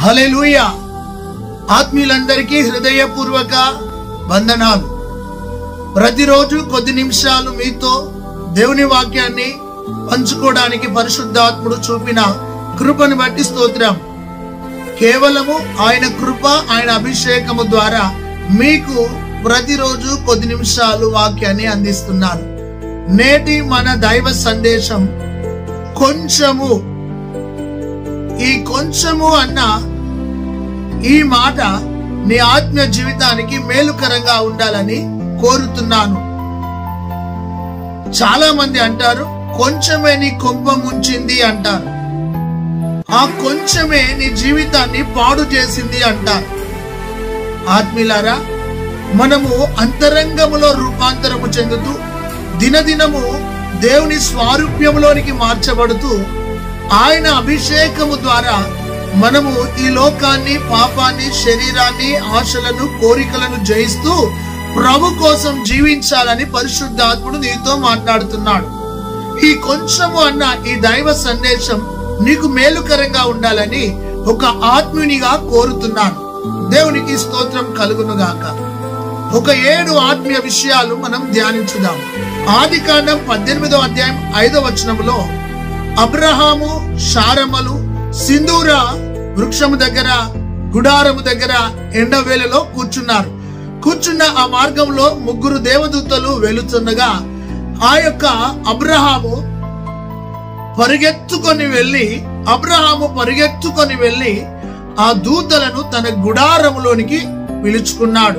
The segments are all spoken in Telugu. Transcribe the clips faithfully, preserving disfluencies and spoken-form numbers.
హల్లెలూయా. ఆత్మీయులందరికీ హృదయపూర్వక వందనాలు. ప్రతిరోజు కొద్ది నిమిషాలు మీతో దేవుని వాక్యాన్ని పంచుకోవడానికి పరిశుద్ధాత్ముడు చూపిన కృపను బట్టి స్తోత్రం. కేవలము ఆయన కృప, ఆయన అభిషేకము ద్వారా మీకు ప్రతిరోజు కొద్ది నిమిషాలు వాక్యాన్ని అందిస్తున్నాను. నేటి మన దైవ సందేశం కొంచెము. ఈ కొంచెము అన్న ఈ మాట నీ ఆత్మీయ జీవితానికి మేలుకరంగా ఉండాలని కోరుతున్నాను. చాలా మంది అంటారు, కొంచెమే నీ కొంప ముంచింది అంటారు. ఆ కొంచెమే నీ జీవితాన్ని పాడు చేసింది అంటారు. ఆత్మీయులారా, మనము అంతరంగములో రూపాంతరము చెందుతూ దినదినము దేవుని స్వారూప్యములోనికి మార్చబడుతూ ఆయన అభిషేకము ద్వారా మనము ఈ లోకాన్ని, పాపాన్ని, శరీరాన్ని, ఆశలను, కోరికలను జయిస్తూ ప్రభు కోసం జీవించాలని పరిశుద్ధాత్ముడు నీతో మాట్లాడుతున్నాడు. ఈ కొంచెము అన్న ఈ దైవ సందేశం నీకు మేలుకరంగా ఉండాలని ఒక ఆత్మీయునిగా కోరుతున్నాను. దేవునికి స్తోత్రం కలుగునుగాక. ఒక ఏడు ఆత్మీయ విషయాలు మనం ధ్యానించుదాం. ఆది కాండం పద్దెనిమిదో అధ్యాయం ఐదో వచనములో అబ్రహాము, శారమ్మలు సింధూర వృక్షము దగ్గర, గుడారము దగ్గర ఎండవేళలో కూర్చున్నారు. కూర్చున్న ఆ మార్గంలో ముగ్గురు దేవదూతలు వెళుతుండగా ఆ యొక్క అబ్రహాము పరిగెత్తుకొని వెళ్ళి అబ్రహాము పరిగెత్తుకొని వెళ్ళి ఆ దూతలను తన గుడారములోనికి పిలుచుకున్నాడు.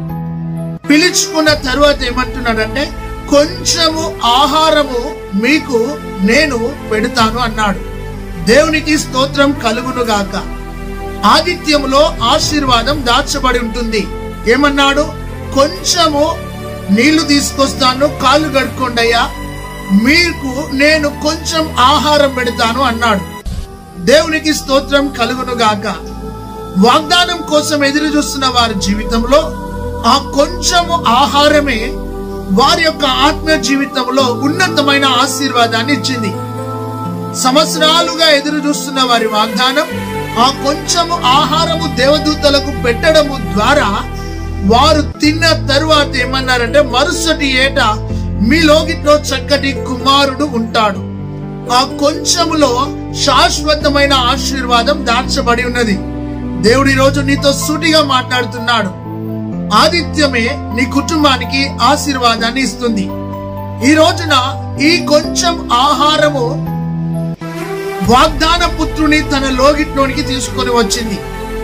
పిలుచుకున్న తర్వాత ఏమంటున్నాడంటే, కొంచెము ఆహారము మీకు నేను పెడతాను అన్నాడు. దేవునికి స్తోత్రం కలుగునుగాక. ఆదిత్యములో ఆశీర్వాదం దాచబడి ఉంటుంది. ఏమన్నాడు? కొంచెము నీళ్లు తీసుకొస్తాను, కాళ్ళు కడుక్కోండయ్యా, మీకు నేను కొంచెం ఆహారం పెడతాను అన్నాడు. దేవునికి స్తోత్రం కలుగునుగాక. వాగ్దానం కోసం ఎదురు చూస్తున్న వారి జీవితంలో ఆ కొంచెము ఆహారమే వారి యొక్క ఆత్మీయ జీవితంలో ఉన్నతమైన ఆశీర్వాదాన్ని ఇచ్చింది. సంవత్సరాలుగా ఎదురు చూస్తున్న వారి వాగ్దానం ఆ కొంచెము ఆహారము దేవదూతలకు పెట్టడము ద్వారా వారు తిన్న తరువాత ఏమన్నారంటే, మరుసటి ఏట మీ లోగిట్లో చక్కటి కుమారుడు ఉంటాడు. ఆ కొంచెములో శాశ్వతమైన ఆశీర్వాదం దాచబడి ఉన్నది. దేవుడి రోజు నీతో సూటిగా మాట్లాడుతున్నాడు. ఆదిత్యమే నీ కుటుంబానికి ఆశీర్వాదాన్ని ఇస్తుంది. ఈ రోజున ఈ కొంచెం ఆహారము వాగ్దాన పుత్రుని తన లోగిట్లోనికి తీసుకొని వచ్చింది.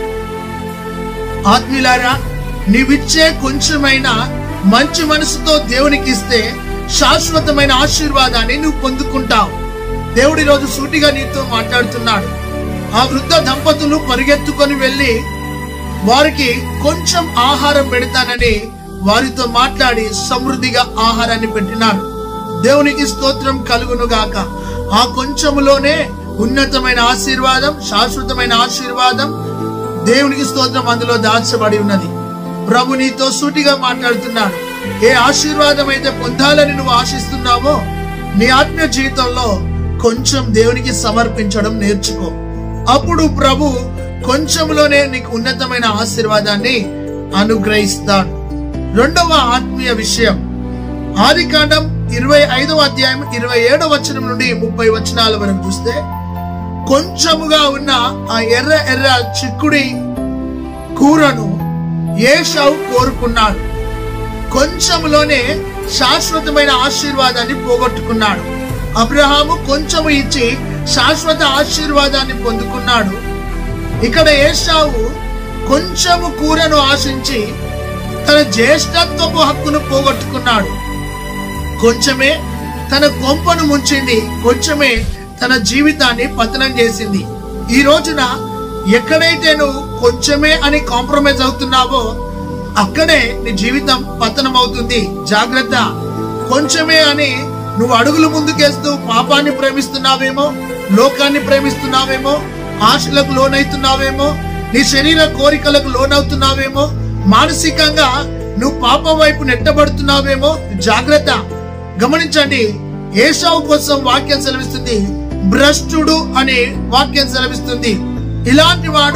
ఆత్మీయులారా, నీవిచ్చే కొంచెమైనా మంచి మనసుతో దేవునికి ఇస్తే శాశ్వతమైన ఆశీర్వాదాన్ని నువ్వు పొందుకుంటావు. దేవుడి రోజు సూటిగా నీతో మాట్లాడుతున్నాడు. ఆ వృద్ధ దంపతులు పరిగెత్తుకొని వెళ్ళి వారికి కొంచెం ఆహారం పెడతానని వారితో మాట్లాడి సమృద్ధిగా ఆహారాన్ని పెట్టినారు. దేవునికి స్తోత్రం కలుగునుగాక. ఆ కొంచెములోనే ఉన్నతమైన ఆశీర్వాదం, శాశ్వతమైన ఆశీర్వాదం, దేవునికి స్తోత్రం అందులో దాచబడి ఉన్నది. ప్రభు నీతో సూటిగా మాట్లాడుతున్నాడు. ఏ ఆశీర్వాదం అయితే పొందాలని నువ్వు ఆశిస్తున్నావో నీ ఆత్మీయ జీవితంలో కొంచెం దేవునికి సమర్పించడం నేర్చుకో. అప్పుడు ప్రభు కొంచెంలోనే నీకు ఉన్నతమైన ఆశీర్వాదాన్ని అనుగ్రహిస్తాడు. రెండవ ఆత్మీయ విషయం, ఆది కాండం ఇరవై ఐదవ అధ్యాయం ఇరవై ఏడవ వచనం నుండి ముప్పై వచనాల వరకు చూస్తే, కొంచెముగా ఉన్న ఆ ఎర్ర ఎర్ర చిక్కుడి కూరను ఏశావు కోరుకున్నాడు. కొంచెములోనే శాశ్వతమైన ఆశీర్వాదాన్ని పోగొట్టుకున్నాడు. అబ్రహాము కొంచెము ఇచ్చి శాశ్వత ఆశీర్వాదాన్ని పొందుకున్నాడు. ఇక్కడ ఏశావు కొంచెము కూరను ఆశించి తన జ్యేష్ఠత్వపు హక్కును పోగొట్టుకున్నాడు. కొంచెమే తన కొంపను ముంచింది, కొంచెమే తన జీవితాన్ని పతనం చేసింది. ఈ రోజున ఎక్కడైతే నువ్వు కొంచెమే అని కాంప్రమైజ్ అవుతున్నావో అక్కడే నీ జీవితం పతనం అవుతుంది. జాగ్రత్త. కొంచెమే అని నువ్వు అడుగులు ముందుకేస్తూ పాపాన్ని ప్రేమిస్తున్నావేమో, లోకాన్ని ప్రేమిస్తున్నావేమో, ఆశలకు లోనవుతున్నావేమో, నీ శరీర కోరికలకు లోనవుతున్నావేమో, మానసికంగా నువ్వు పాపం వైపు నెట్టబడుతున్నావేమో. జాగ్రత్త. గమనించండి, ఏశావు కోసం వాక్యం సెలవిస్తుంది, భ్రష్టుడు అనే వాక్యం సెలవిస్తుంది. ఇలాంటి వాడు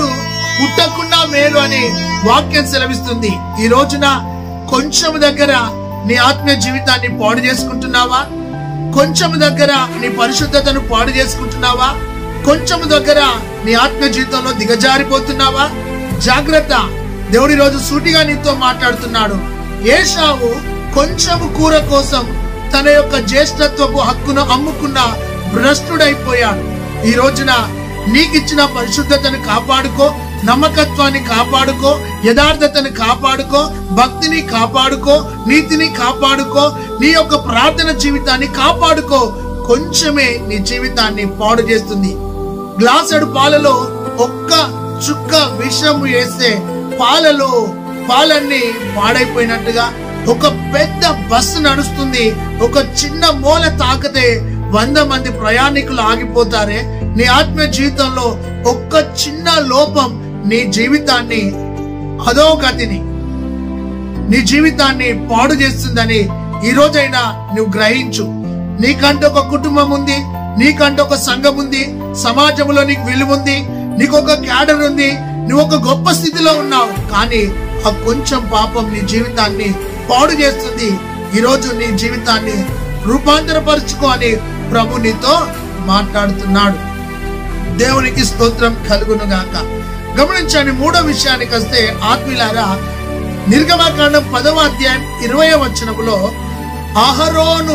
పుట్టకుండా మేలు అని వాక్యం సెలవిస్తుంది. ఈ రోజున కొంచెం దగ్గర నీ ఆత్మీయ జీవితాన్ని పాడు చేసుకుంటున్నావా? కొంచెం దగ్గర నీ పరిశుద్ధతను పాడు చేసుకుంటున్నావా? కొంచెం దగ్గర నీ ఆత్మ జీవితంలో దిగజారిపోతున్నావా? జాగ్రత్త. దేవుడి రోజు సూటిగా నీతో మాట్లాడుతున్నాడు. ఏశావు కొంచెము కూర కోసం తన యొక్క జ్యేష్ఠత్వపు హక్కును అమ్ముకున్న భ్రష్టుడైపోయాడు. ఈ రోజున నీకిచ్చిన పరిశుద్ధతను కాపాడుకో, నమ్మకత్వాన్ని కాపాడుకో, యథార్థతను కాపాడుకో, భక్తిని కాపాడుకో, నీతిని కాపాడుకో, నీ యొక్క ప్రార్థన జీవితాన్ని కాపాడుకో. కొంచెమే నీ జీవితాన్ని పాడు చేస్తుంది. గ్లాసుడు పాలలో ఒక్క చుక్క విషము వేస్తే పాలలో పాలన్నీ పాడైపోయినట్టుగా ఒక పెద్ద బస్సు నడుస్తుంది. ఒక చిన్న మూల తాకితే వంద మంది ప్రయాణికులు ఆగిపోతారే. నీ ఆత్మ జీవితంలో ఒక్క చిన్న లోపం నీ జీవితాన్ని అధోగతిని నీ జీవితాన్ని పాడు చేస్తుందని ఈ రోజైనా నువ్వు గ్రహించు. నీకంటే ఒక కుటుంబం ఉంది, నీకంటే ఒక సంఘం ఉంది, సమాజంలో నీకు విలువ ఉంది, నీకు ఒక క్యాడర్ ఉంది, నువ్వు ఒక గొప్ప స్థితిలో ఉన్నావు. కానీ ఆ కొంచెం పాపం నీ జీవితాన్ని పాడు చేస్తుంది. ఈ రోజు నీ జీవితాన్ని రూపాంతరపరుచుకో అని ప్రభు నీతో మాట్లాడుతున్నాడు. దేవునికి స్తోత్రం కలుగును గాక. గమనించండి, మూడో విషయానికి వస్తే ఆత్మీయులారా, నిర్గమకాండం పదవ అధ్యాయం ఇరవై వచనములో అహరోను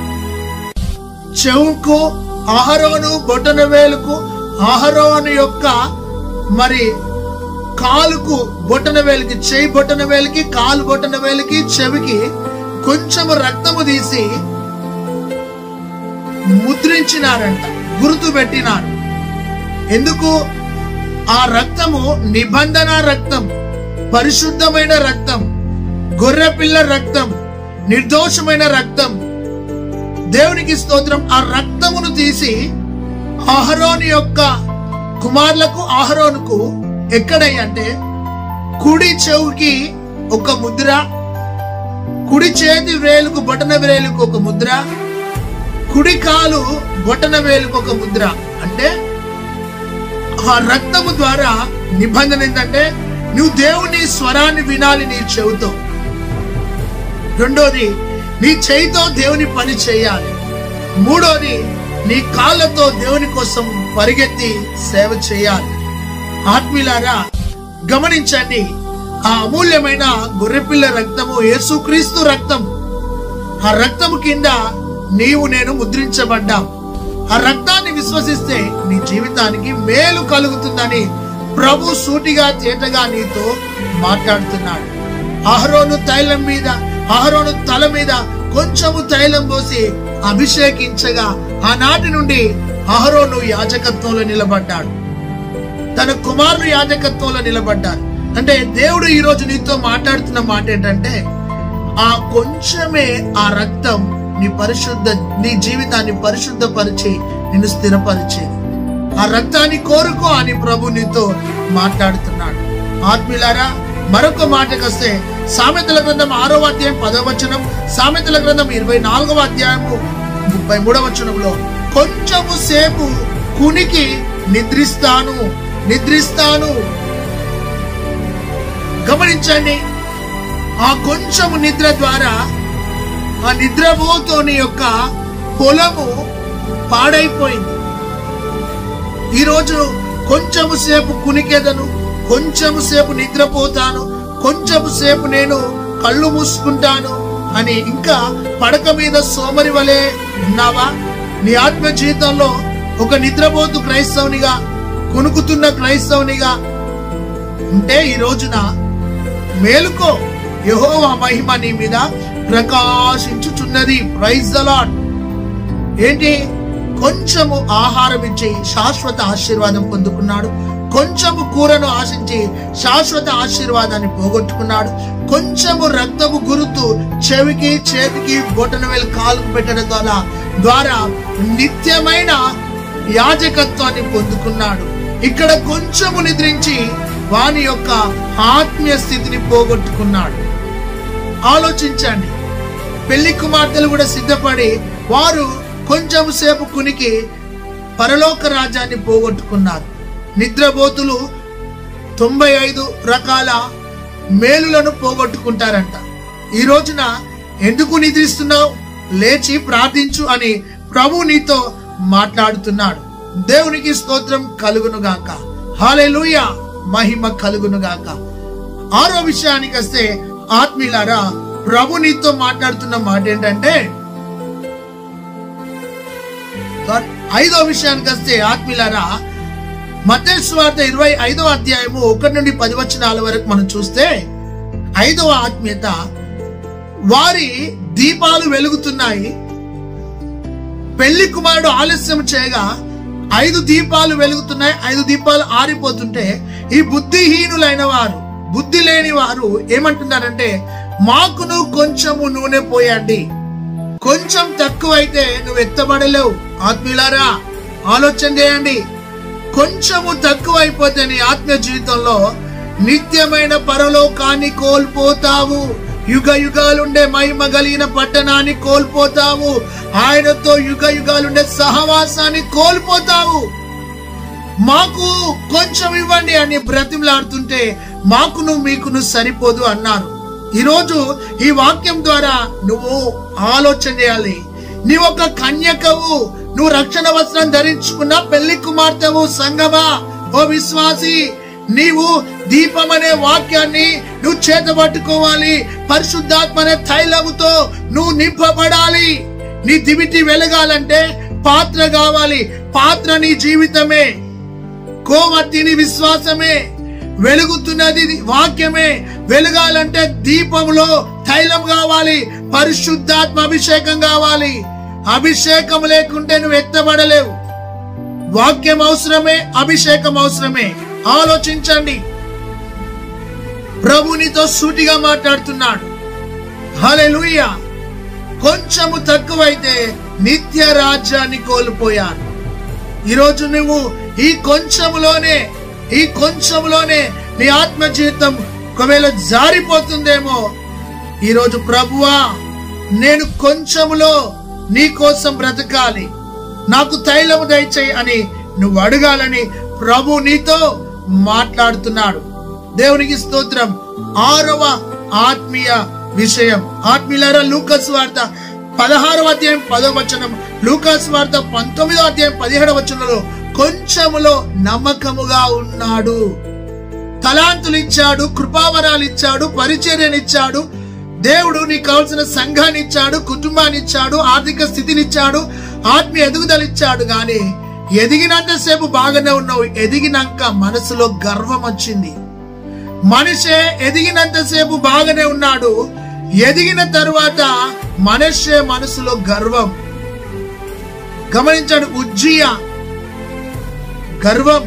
చెవుకు, అహరోను బొటన వేలుకు, అహరోను యొక్క మరి కాలుకు, బొటన వేలికి, చెయ్యి బొటన వేలికి, కాలు బొటన వేలికి, చెవికి కొంచెము రక్తము తీసి ముద్రించినారంట, గుర్తు పెట్టినారు. ఎందుకు? ఆ రక్తము నిబంధన రక్తం, పరిశుద్ధమైన రక్తం, గొర్రె పిల్ల రక్తం, నిర్దోషమైన రక్తం. దేవునికి స్తోత్రం. ఆ రక్తమును తీసి అహరోను యొక్క కుమారులకు, అహరోనుకు ఎక్కడయ్యంటే కుడి చెవుకి ఒక ముద్ర, కుడి చేతి వేలుకు బొటన వేలుకు ఒక ముద్ర, కుడి కాలు బొటన వేలుకు ఒక ముద్ర. అంటే ఆ రక్తము ద్వారా నిబంధన ఏంటంటే నువ్వు దేవుని స్వరాన్ని వినాలి నీ చెవుతో. రెండోది, నీ చేయితో దేవుని పని చేయాలి. మూడోది, నీ కాళ్ళతో దేవుని కోసం పరిగెత్తి సేవ చేయాలి. ఆత్మీయులారా గమనించండి, ఆ అమూల్యమైన గొర్రెపిల్ల రక్తము యేసుక్రీస్తు రక్తం. ఆ రక్తము కింద నీవు నేను ముద్రించబడ్డాం. ఆ రక్తాన్ని విశ్వసిస్తే నీ జీవితానికి మేలు కలుగుతుందని ప్రభు సూటిగా తేటగా నీతో మాట్లాడుతున్నాడు. అహరోను తైలం మీద, అహరోను తల మీద కొంచెము తైలం పోసి అభిషేకించగా ఆనాటి నుండి అహరోను యాజకత్వంలో నిలబడ్డాడు, తన కుమారుడు యాజకత్వంలో నిలబడ్డారు. అంటే దేవుడు ఈ రోజు నీతో మాట్లాడుతున్న మాట ఏంటంటే ఆ కొంచెమే ఆ రక్తం నీ పరిశుద్ధ నీ జీవితాన్ని పరిశుద్ధపరిచి నిన్ను స్థిరపరిచేది. ఆ రక్తాన్ని కోరుకో అని ప్రభు నీతో మాట్లాడుతున్నాడు. ఆత్మీయులారా మరొక మాటకు వస్తే సామెతల గ్రంథం ఆరో అధ్యాయం పదవ వచనం, సామెతల గ్రంథం ఇరవై నాలుగవ అధ్యాయము ముప్పై మూడవ వచనంలో కొంచెము సేపు కునికి నిద్రిస్తాను నిద్రిస్తాను గమనించండి, ఆ కొంచెము నిద్ర ద్వారా ఆ నిద్రపోతోని యొక్క పొలము పాడైపోయింది. ఈరోజు కొంచెము సేపు కునికెదను, కొంచెము సేపు నిద్రపోతాను, కొంచెము సేపు నేను కళ్ళు మూసుకుంటాను అని ఇంకా పడక మీద సోమరి వలె ఉన్నావా? నీ ఆత్మ జీవితంలో ఒక నిద్రపోతు క్రైస్తవునిగా, కొనుకుతున్న క్రైస్తవునిగా ఉంటే ఈ రోజున మేలుకో, యెహోవా మహిమ నీ మీద ప్రకాశించుచున్నది. Praise the lord. ఏంటి? కొంచెము ఆహారం ఇచ్చి శాశ్వత ఆశీర్వాదం పొందుకున్నాడు. కొంచెము కూరను ఆశించి శాశ్వత ఆశీర్వాదాన్ని పోగొట్టుకున్నాడు. కొంచెము రక్తము గురుతు చెవికి, చేతికి, బొటన వేలు, కాలుకు పెట్టడం ద్వారా ద్వారా నిత్యమైన యాజకత్వాన్ని పొందుకున్నాడు. ఇక్కడ కొంచెము నిద్రించి వాని యొక్క ఆత్మీయ స్థితిని పోగొట్టుకున్నాడు. ఆలోచించండి, పెళ్లి కుమార్తెలు కూడా సిద్ధపడి వారు కొంచెం సేపు కునికి పరలోక రాజ్యాన్ని పోగొట్టుకున్నారు. నిద్రబోతులు తొంభై ఐదు రకాల మేలులను పోగొట్టుకుంటారంట. ఈ రోజున ఎందుకు నిద్రిస్తున్నావు, లేచి ప్రార్థించు అని ప్రభు నీతో మాట్లాడుతున్నాడు. దేవునికి స్తోత్రం కలుగును గాక. హల్లెలూయా, మహిమ కలుగును గాక. ఆరో విషయానికి వస్తే ఆత్మీయులారా, ప్రభు నీతో మాట్లాడుతున్న మాట ఏంటంటే, ఐదో విషయానికి వస్తే ఆత్మీయులారా, మత్తయి సువార్త ఇరవై ఐదవ అధ్యాయము ఒకటి నుండి పది వచనాల వరకు మనం చూస్తే, ఐదవ ఆత్మీయత, వారి దీపాలు వెలుగుతున్నాయి. పెళ్లి కుమారుడు ఆలస్యం చేయగా ఐదు దీపాలు వెలుగుతున్నాయి, ఐదు దీపాలు ఆరిపోతుంటే ఈ బుద్ధిహీనులైన వారు, బుద్ధి లేని వారు ఏమంటున్నారంటే, మాకును కొంచెము నూనె పోయండి. కొంచెం తక్కువైతే నువ్వు ఎత్తబడలేవు. ఆత్మీయులారా, ఆలోచన చేయండి. కొంచెము తక్కువ అయిపోతే నీ ఆత్మీయ జీవితంలో నిత్యమైన పరలోకాన్ని కోల్పోతావు. యుగ యుగాలుండే మహిమ కలిగిన పట్టణాన్ని కోల్పోతావు. ఆయనతో యుగ యుగాలుండే సహవాసాన్ని కోల్పోతావు. మాకు కొంచెం ఇవ్వండి అని బ్రతిమలాడుతుంటే మాకును మీకును సరిపోదు అన్నారు. ఈరోజు ఈ వాక్యం ద్వారా నువ్వు ఆలోచన చేయాలి. నీ ఒక కన్యకవు, నువ్వు రక్షణ వస్త్రం ధరించుకున్న పెళ్లి కుమార్తెవు. సంగమా, ఓ విశ్వాసి, నీవు దీపం అనే వాక్యాన్ని నువ్వు చేతబట్టుకోవాలి. పరిశుద్ధాత్మ అనే తైలముతో నువ్వు నింపబడాలి. నీ దివిటి వెలగాలంటే పాత్ర కావాలి. పాత్ర నీ జీవితమే, కోమతిని విశ్వాసమే, వెలుగుతున్నది వాక్యమే. వెలగాలంటే దీపంలో తైలం కావాలి, పరిశుద్ధాత్మ అభిషేకం కావాలి. అభిషేకం లేకుంటే నువ్వు ఎత్తబడలేవు. వాక్యం అవసరమే, అభిషేకం అవసరమే. ఆలోచించండి. ప్రభు నీతో సూటిగా మాట్లాడుతున్నాడు. హల్లెలూయా. కొంచెము తక్కువైతే నిత్య రాజ్యాన్ని కోల్పోయాను. ఈరోజు నువ్వు ఈ కొంచెములోనే ఈ కొంచెములోనే నీ ఆత్మ జీవితం ఒకవేళ జారిపోతుందేమో. ఈరోజు ప్రభువా, నేను కొంచెములో నీ కోసం బ్రతకాలి, నాకు తైలము దయచేయి అని నువ్వు అడగాలని ప్రభు నీతో మాట్లాడుతున్నాడు. దేవునికి స్తోత్రం. ఆరవ ఆత్మీయ విషయం, ఆత్మీయులారా, లూకాసు వార్త పదహారవ అధ్యాయం పదవ వచనం, లూకాసు వార్త పంతొమ్మిదవ అధ్యాయం పదిహేడవ వచనంలో, కొంచెములో నమ్మకముగా ఉన్నాడు. తలాంతులు ఇచ్చాడు, కృపావరాలు ఇచ్చాడు, పరిచర్యనిచ్చాడు. దేవుడు నీకు కావాల్సిన సంఘాన్ని ఇచ్చాడు, కుటుంబాన్ని ఇచ్చాడు, ఆర్థిక స్థితిని ఇచ్చాడు, ఆత్మీయ ఎదుగుదల ఇచ్చాడు. గాని ఎదిగినంతసేపు బాగానే ఉన్నావు. ఎదిగినాక మనసులో గర్వం వచ్చింది. మనిషే ఎదిగినంతసేపు బాగానే ఉన్నాడు. ఎదిగిన తరువాత మనిషే మనసులో గర్వం. గమనించాడు ఉజ్జియా, గర్వం.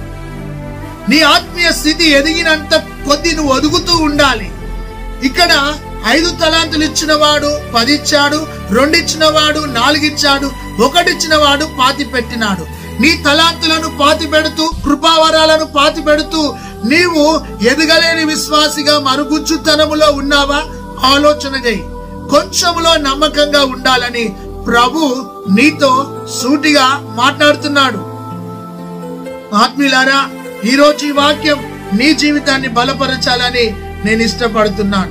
నీ ఆత్మీయ స్థితి ఎదిగినంత కొద్ది నువ్వు ఒదుగుతూ ఉండాలి. ఇక్కడ ఐదు తలాంతులు ఇచ్చిన వాడు పది ఇచ్చాడు, రెండు ఇచ్చిన వాడు నాలుగు ఇచ్చాడు, ఒకటి ఇచ్చిన వాడు పాతి పెట్టినాడు. నీ తలాంతులను పాతి పెడుతూ, కృపావరాలను పాతి పెడుతూ నీవు ఎదగలేని విశ్వాసిగా మరుగుజ్జుతనములో ఉన్నావా? ఆలోచన చేయి. కొంచెములో నమ్మకంగా ఉండాలని ప్రభు నీతో సూటిగా మాట్లాడుతున్నాడు. ఆత్మీయులారా, ఈరోజు ఈ వాక్యం నీ జీవితాన్ని బలపరచాలని నేను ఇష్టపడుతున్నాను.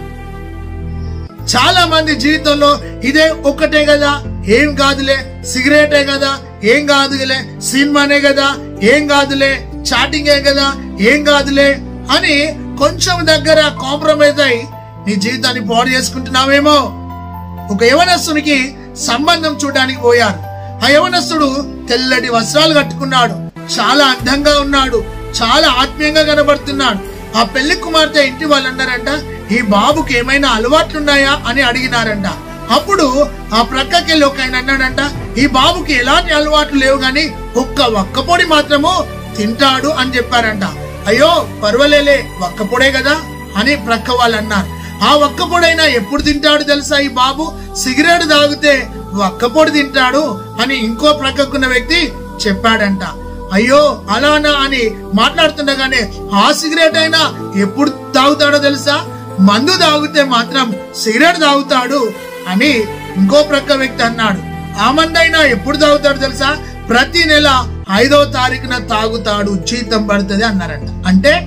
చాలా మంది జీవితంలో ఇదే ఒక్కటే కదా, ఏం కాదులే, సిగరెటే కదా, ఏం కాదులే, సినిమానే కదా, ఏం కాదులే, చాటింగే కదా, ఏం కాదులే అని కొంచెం దగ్గర కాంప్రమైజ్ అయి నీ జీవితాన్ని పాడు చేసుకుంటున్నావేమో. ఒక యవనస్తునికి సంబంధం చూడడానికి పోయారు. ఆ యవనస్తుడు తెల్లటి వస్త్రాలు కట్టుకున్నాడు, చాలా అందంగా ఉన్నాడు, చాలా ఆత్మీయంగా కనబడుతున్నాడు. ఆ పెళ్లి కుమార్తె ఇంటి వాళ్ళు అన్నారంట, ఈ బాబుకి ఏమైనా అలవాట్లున్నాయా అని అడిగినారంట. అప్పుడు ఆ ప్రక్కకెళ్ళి ఒక ఆయన అన్నాడంట, ఈ బాబుకి ఎలాంటి అలవాట్లు లేవు గాని ఒక్క ఒక్కపొడి మాత్రము తింటాడు అని చెప్పారంట. అయ్యో పర్వాలేలే, ఒక్కపొడే కదా అని ప్రక్క వాళ్ళు అన్నారు. ఆ ఒక్కపొడైనా ఎప్పుడు తింటాడు తెలుసా ఈ బాబు? సిగరెట్ తాగితే ఒక్కపొడి తింటాడు అని ఇంకో ప్రక్కకున్న వ్యక్తి చెప్పాడంట. అయ్యో అలానా అని మాట్లాడుతుండగానే, ఆ సిగరెట్ అయినా ఎప్పుడు తాగుతాడో తెలుసా? మందు తాగితే మాత్రం సిగరెట్ తాగుతాడు అని ఇంకో ప్రక్క వ్యక్తి అన్నాడు. ఆ మందైనా ఎప్పుడు తాగుతాడు తెలుసా? ప్రతి నెల ఐదో తారీఖున తాగుతాడు, జీతం పడుతుంది అన్నారంట. అంటే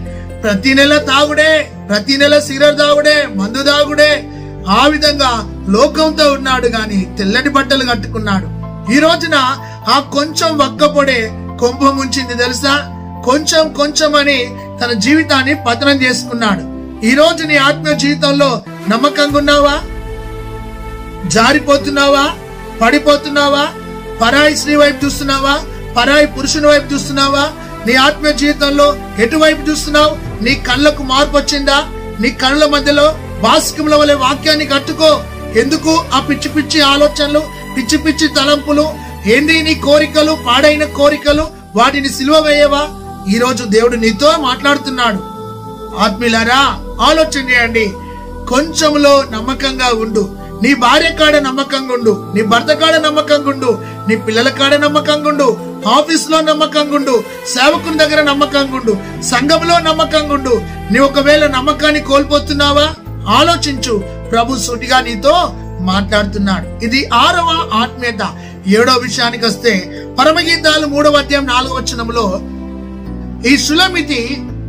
ప్రతి నెల తాగుడే, ప్రతి నెల సిగరెట్ తాగుడే, మందు తాగుడే, ఆ విధంగా లోకంతో ఉన్నాడు గాని తెల్లటి బట్టలు కట్టుకున్నాడు. ఈ రోజున ఆ కొంచెం వక్కపొడే కొంప ముంచింది తెలుసా? కొంచెం కొంచెం అని తన జీవితాన్ని పతనం చేసుకున్నాడు. ఈ రోజు నీ ఆత్మ జీవితంలో నమ్మకంగా ఉన్నావా? జారిపోతున్నావా? పడిపోతున్నావా? పరాయి స్త్రీ వైపు చూస్తున్నావా? పరాయి పురుషుని వైపు చూస్తున్నావా? నీ ఆత్మ జీవితంలో ఎటువైపు చూస్తున్నావు? నీ కళ్ళకు మార్పు వచ్చిందా? నీ కళ్ళ మధ్యలో బాస్కముల వలె వాక్యాన్ని కట్టుకో. ఎందుకు ఆ పిచ్చి పిచ్చి ఆలోచనలు, పిచ్చి పిచ్చి తలంపులు? ఏంది నీ కోరికలు, పాడైన కోరికలు? వాటిని సిలువ వేయవా? ఈ రోజు దేవుడు నీతో మాట్లాడుతున్నాడు. ఆత్మీయులారా, ఆలోచన చేయండి. కొంచెంలో నమ్మకంగా ఉండు. నీ భార్య కాడ నమ్మకంగా ఉండు, నీ భర్త కాడ నమ్మకంగా ఉండు, నీ పిల్లల కాడ నమ్మకంగా ఉండు, ఆఫీస్ లో నమ్మకంగా ఉండు, సేవకుని దగ్గర నమ్మకంగా ఉండు, సంఘంలో నమ్మకంగా ఉండు. నీ ఒకవేళ నమ్మకాన్ని కోల్పోతున్నావా? ఆలోచించు. ప్రభు సూటిగా నీతో మాట్లాడుతున్నాడు. ఇది ఆరవ ఆత్మీయత. ఏడో విషయానికి వస్తే పరమగీతాలు మూడవ అధ్యాయం నాలుగవ వచనంలో ఈ సులమితి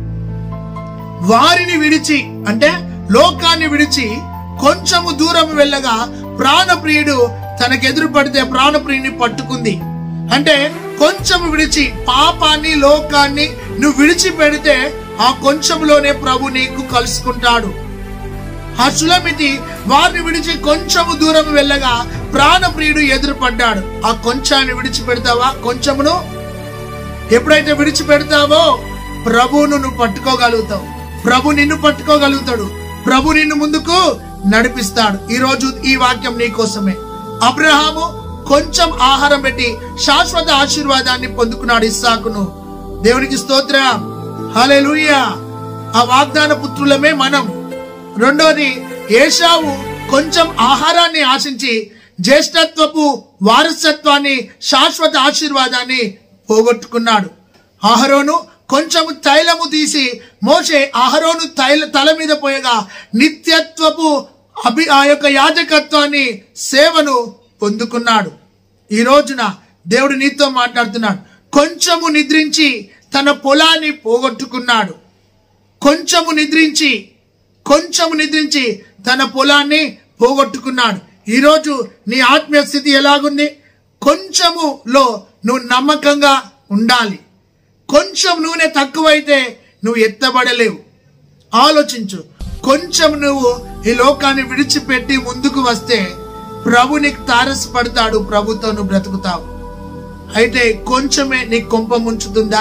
వారిని విడిచి, అంటే లోకాన్ని విడిచి కొంచెము దూరం వెళ్ళగా ప్రాణప్రియుడు తనకెదురు పడితే ప్రాణప్రియుని పట్టుకుంది. అంటే కొంచెం విడిచి, పాపాన్ని లోకాన్ని నువ్వు విడిచిపెడితే ఆ కొంచెంలోనే ప్రభు నీకు కలుసుకుంటాడు. ఆ సులమితి వారిని విడిచి కొంచెము దూరం వెళ్ళగా ప్రాణప్రియుడు ఎదురుపడ్డాడు. ఆ కొంచాన్ని విడిచిపెడతావా? కొంచెమును ఎప్పుడైతే విడిచిపెడతావో ప్రభువును నువ్వు పట్టుకోగలుగుతావు. ప్రభు నిన్ను పట్టుకోగలుగుతాడు. ప్రభు నిన్ను ముందుకు నడిపిస్తాడు. ఈ రోజు ఈ వాక్యం నీ కోసమే. అబ్రహాము కొంచెం ఆహారం పెట్టి శాశ్వత ఆశీర్వాదాన్ని పొందుకున్నాడు, ఇస్సాకును. దేవునికి స్తోత్రం, హల్లెలూయా. ఆ వాగ్దాన పుత్రులమే మనం. రెండోది, ఏశావు కొంచెం ఆహారాన్ని ఆశించి జ్యేష్ఠత్వపు వారసత్వాన్ని, శాశ్వత ఆశీర్వాదాన్ని పోగొట్టుకున్నాడు. అహరోను కొంచెము తైలము తీసి మోషే అహరోను తైల తల మీద పోయగా నిత్యత్వపు అభి ఆ యొక్క యాజకత్వాన్ని, సేవను పొందుకున్నాడు. ఈ రోజున దేవుడు నీతో మాట్లాడుతున్నాడు. కొంచెము నిద్రించి తన పొలాన్ని పోగొట్టుకున్నాడు. కొంచెము నిద్రించి కొంచెము నిద్రించి తన పొలాన్ని పోగొట్టుకున్నాడు. ఈరోజు నీ ఆత్మీయ స్థితి ఎలాగుంది? కొంచెములో నువ్వు నమ్మకంగా ఉండాలి. కొంచెం నూనె తక్కువైతే నువ్వు ఎత్తబడలేవు. ఆలోచించు. కొంచెం నువ్వు ఈ లోకాన్ని విడిచిపెట్టి ముందుకు వస్తే ప్రభు నీకు తారసపడతాడు. ప్రభుతో నువ్వు బ్రతుకుతావు. అయితే కొంచెమే నీ కొంప ముంచుతుందా?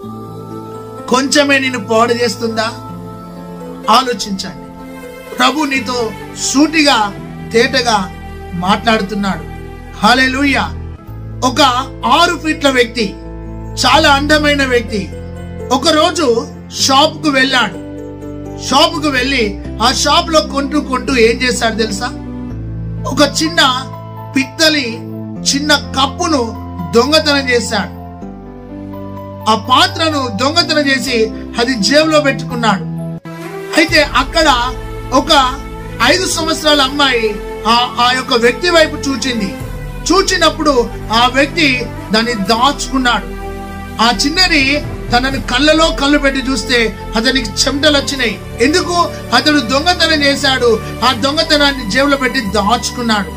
కొంచెమే నిన్ను పాడు చేస్తుందా? ఆలోచించండి. ప్రభు నీతో సూటిగా తేటగా మాట్లాడుతున్నాడు. హల్లెలూయా. ఒక ఆరు ఫీట్ల వ్యక్తి, చాలా అందమైన వ్యక్తి, ఒకరోజు షాప్ కు వెళ్ళాడు. షాప్ కు వెళ్ళి ఆ షాప్ లో కొంటూ కొంటూ ఏం చేశాడు తెలుసా? ఒక చిన్న పిత్తలి చిన్న కప్పును దొంగతనం చేశాడు. ఆ పాత్రను దొంగతనం చేసి అది జేబులో పెట్టుకున్నాడు. అయితే అక్కడ ఒక ఐదు సంవత్సరాల అమ్మాయి ఆ ఆ యొక్క వ్యక్తి వైపు చూచింది. చూచినప్పుడు ఆ వ్యక్తి దాన్ని దాచుకున్నాడు. ఆ చిన్నది తనని కళ్ళలో కళ్ళు పెట్టి చూస్తే అతనికి చెమటలు వచ్చినాయి. ఎందుకు? అతడు దొంగతనం చేశాడు. ఆ దొంగతనాన్ని జేబులో పెట్టి దాచుకున్నాడు.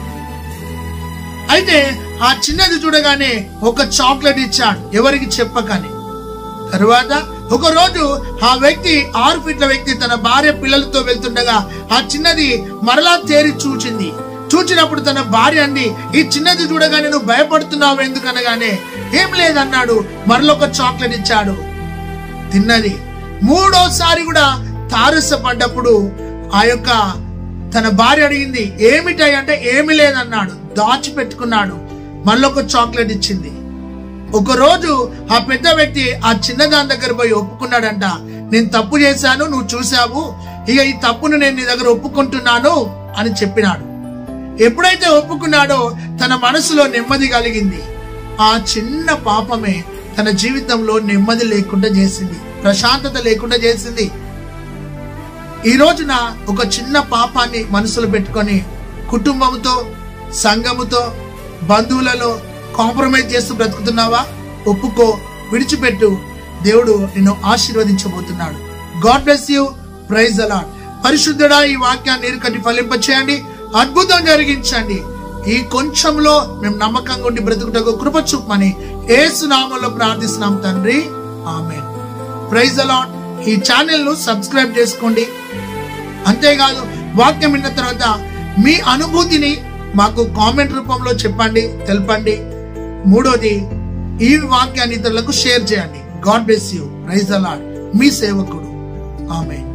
అయితే ఆ చిన్నది చూడగానే ఒక చాక్లెట్ ఇచ్చాడు, ఎవరికి చెప్పకని. తరువాత ఒక రోజు ఆ వ్యక్తి, ఆరు ఫీట్ల వ్యక్తి, తన భార్య పిల్లలతో వెళ్తుండగా ఆ చిన్నది మరలా తేరి చూచింది. చూచినప్పుడు తన భార్య అంది, ఈ చిన్నది చూడగానే నువ్వు భయపడుతున్నావు ఎందుకనగానే, ఏం లేదన్నాడు. మరొక చాక్లెట్ ఇచ్చాడు, తిన్నది. మూడోసారి కూడా తారసపడ్డప్పుడు ఆ యొక్క తన భార్య అడిగింది, ఏమిటాయి అంటే ఏమి లేదన్నాడు. దాచిపెట్టుకున్నాడు. మళ్ళొక చాక్లెట్ ఇచ్చింది. ఒక రోజు ఆ పెద్ద వ్యక్తి ఆ చిన్నదాని దగ్గర పోయి ఒప్పుకున్నాడంట, నేను తప్పు చేశాను, నువ్వు చూసావు, ఇక ఈ తప్పును నేను నీ దగ్గర ఒప్పుకుంటున్నాను అని చెప్పినాడు. ఎప్పుడైతే ఒప్పుకున్నాడో తన మనసులో నెమ్మది కలిగింది. ఆ చిన్న పాపమే తన జీవితంలో నెమ్మది లేకుండా చేసింది, ప్రశాంతత లేకుండా చేసింది. ఈ రోజున ఒక చిన్న పాపాన్ని మనసులో పెట్టుకొని కుటుంబంతో, సంఘముతో, బంధువులలో కాంప్రమైజ్ చేస్తూ బ్రతుకుతున్నావా? ఒప్పుకో, విడిచిపెట్టు. దేవుడు నిన్ను ఆశీర్వదించబోతున్నాడు. God bless you. Praise the Lord. పరిశుద్ధుడా, ఈ వాక్యాన్ని నీరు కట్టి ఫలింప చేయండి, అద్భుతం జరిగించండి. ఈ కొంచెంలో మేము నమ్మకంగా ఉండి బ్రతుకుటకు కృప చూపమని యేసు నామములో ప్రార్థిస్తున్నాం తండ్రి, ఆమేన్. Praise the Lord. ఈ ఛానల్ ను సబ్స్క్రైబ్ చేసుకోండి. అంతేకాదు, వాక్యం విన్న తర్వాత మీ అనుభూతిని మాకు కామెంట్ రూపంలో చెప్పండి, తెలపండి. మూడోది, ఈ వాక్యాన్ని ఇతరులకు షేర్ చేయండి. God bless you. Praise the Lord. మీ సేవకుడు. ఆమేన్.